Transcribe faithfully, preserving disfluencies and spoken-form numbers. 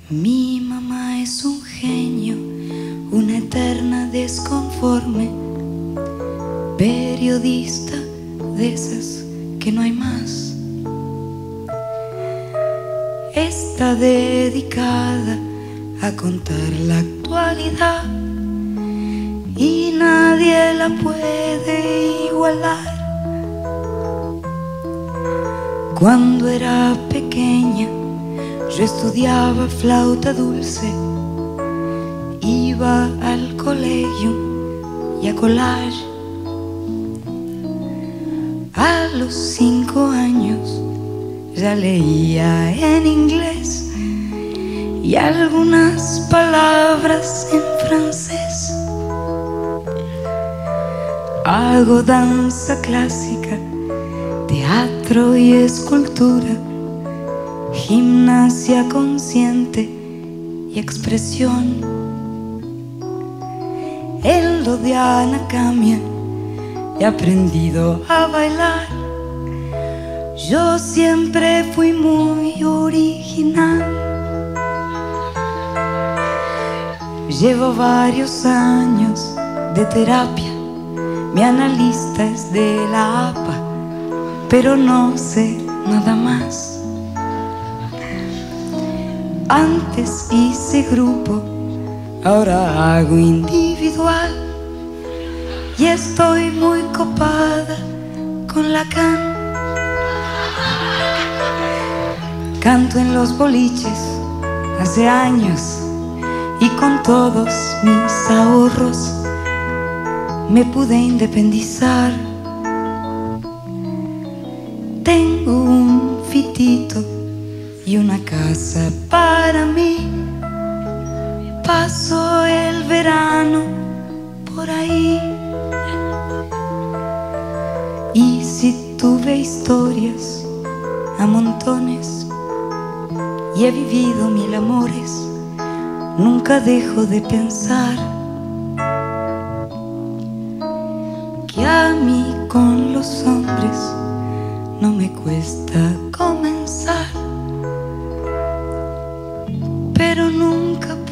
Mi mamá es un genio, una eterna desconforme, periodista de esas que no hay más. Está dedicada a contar la actualidad y nadie la puede igualar. Cuando era pequeña yo estudiaba flauta dulce, iba al colegio y a collage. A los cinco años ya leía en inglés y algunas palabras en francés. Hago danza clásica, teatro y escultura, gimnasia consciente y expresión. En lo de Anacamia he aprendido a bailar. Yo siempre fui muy original. Llevo varios años de terapia, mi analista es de la A P A, pero no sé nada más. Antes hice grupo, ahora hago individual y estoy muy copada con Lacan. Canto en los boliches hace años y con todos mis ahorros me pude independizar. Tengo un fitito y una casa para mí. Paso el verano por ahí. Y si tuve historias a montones y he vivido mil amores, nunca dejo de pensar que a mí con los hombres no me cuesta comenzar, pero nunca